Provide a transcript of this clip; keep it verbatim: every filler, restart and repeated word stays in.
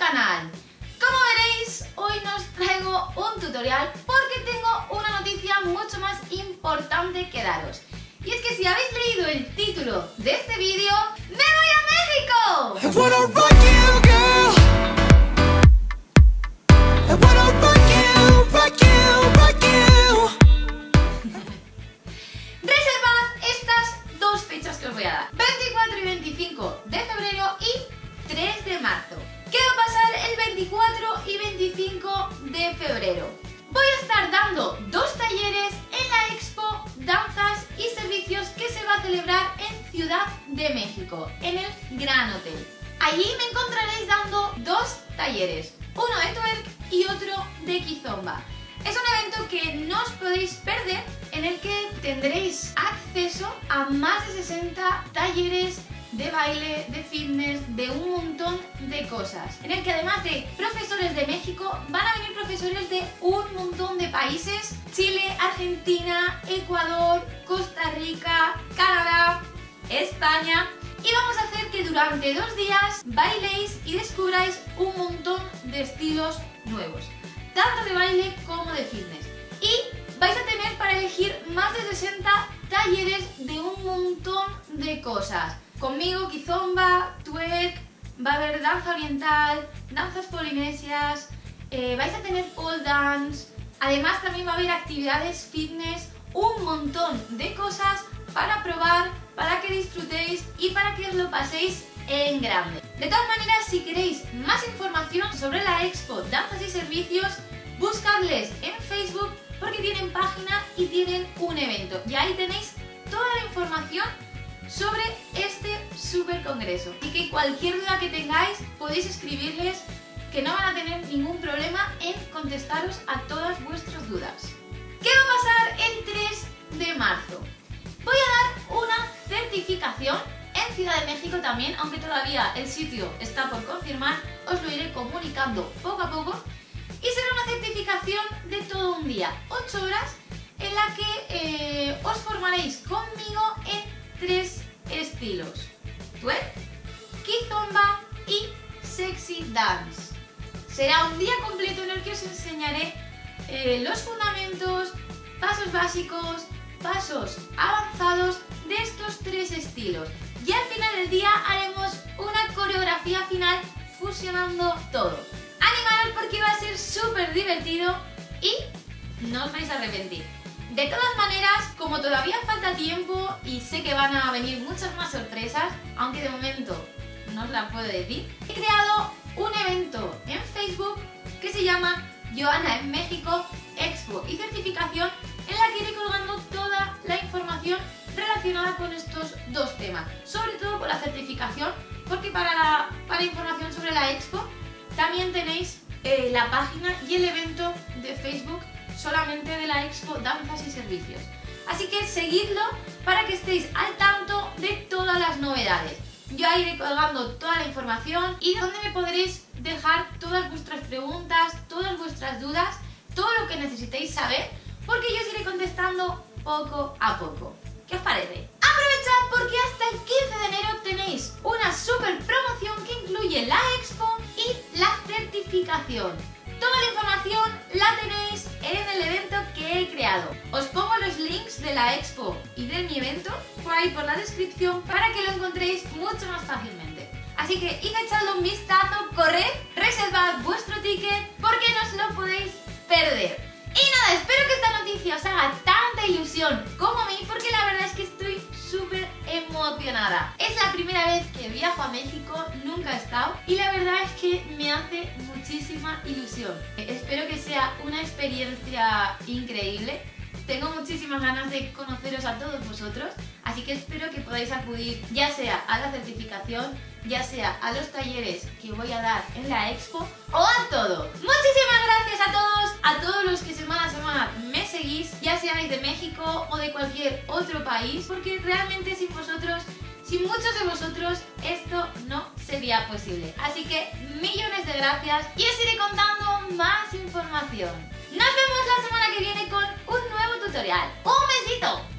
canal. Como veréis, hoy nos traigo un tutorial porque tengo una noticia mucho más importante que daros. Y es que si habéis leído el título de este vídeo, ¡me voy a México! Reservad estas dos fechas que os voy a dar, veinticuatro y veinticinco de febrero y tres de marzo. ¿Qué va a pasar el veinticuatro y veinticinco de febrero? Voy a estar dando dos talleres en la Expo Danzas y Servicios que se va a celebrar en Ciudad de México, en el Gran Hotel. Allí me encontraréis dando dos talleres, uno de twerk y otro de kizomba. Es un evento que no os podéis perder, en el que tendréis acceso a más de sesenta talleres de baile, de fitness, de un montón de cosas. En el que además de profesores de México, van a venir profesores de un montón de países: Chile, Argentina, Ecuador, Costa Rica, Canadá, España. Y vamos a hacer que durante dos días bailéis y descubráis un montón de estilos nuevos, tanto de baile como de fitness. Y vais a tener para elegir más de sesenta talleres de un montón de cosas. Conmigo, kizomba, twerk, va a haber danza oriental, danzas polinesias, eh, vais a tener pole dance. Además también va a haber actividades fitness, un montón de cosas para probar, para que disfrutéis y para que os lo paséis en grande. De todas maneras, si queréis más información sobre la Expo Danzas y Servicios, buscadles en Facebook porque tienen página y tienen un evento. Y ahí tenéis toda la información sobre este super congreso. Así que cualquier duda que tengáis podéis escribirles, que no van a tener ningún problema en contestaros a todas vuestras dudas. ¿Qué va a pasar el tres de marzo? Voy a dar una certificación en Ciudad de México también, aunque todavía el sitio está por confirmar, os lo iré comunicando poco a poco. Y será una certificación de todo un día, ocho horas, en la que eh, os formaréis conmigo en tres estilos: twerk, kizomba y sexy dance. Será un día completo en el que os enseñaré eh, los fundamentos, pasos básicos, pasos avanzados de estos tres estilos. Y al final del día haremos una coreografía final fusionando todo. Animaros porque va a ser súper divertido y no os vais a arrepentir. De todas maneras, como todavía falta tiempo y sé que van a venir muchas más sorpresas, aunque de momento no os las puedo decir, he creado un evento en Facebook que se llama Joana en México Expo y Certificación, en la que iré colgando toda la información relacionada con estos dos temas, sobre todo con la certificación, porque para la para información sobre la Expo también tenéis eh, la página y el evento de Facebook solamente de la Expo Danzas y Servicios. Así que seguidlo para que estéis al tanto de todas las novedades. Yo ahí iré colgando toda la información y donde me podréis dejar todas vuestras preguntas, todas vuestras dudas, todo lo que necesitéis saber, porque yo os iré contestando poco a poco. ¿Qué os parece? Aprovechad porque hasta el quince de enero tenéis una super promoción que incluye la Expo y la certificación. Toda la información la tenéis en el evento que he creado. Os pongo los links de la Expo y de mi evento por ahí por la descripción para que lo encontréis mucho más fácilmente. Así que id echadle un vistazo, corred, reservad vuestro ticket porque no os lo podéis perder. Y nada, espero que esta noticia os haga tanta ilusión como a mí, porque la verdad es que estoy súper emocionada. Es la primera vez que viajo a México, nunca he estado, y la verdad es que me hace muchísima ilusión. Espero que sea una experiencia increíble. Tengo muchísimas ganas de conoceros a todos vosotros, así que espero que podáis acudir ya sea a la certificación, ya sea a los talleres que voy a dar en la Expo o a todo. Muchísimas gracias a todos, a todos los que semana a semana me seguís, ya seáis de México o de cualquier otro país, porque realmente sin vosotros, sin muchos de vosotros, esto no sería posible. Así que millones de gracias y os iré contando más información. Nos vemos la semana que viene con un nuevo tutorial. ¡Un besito!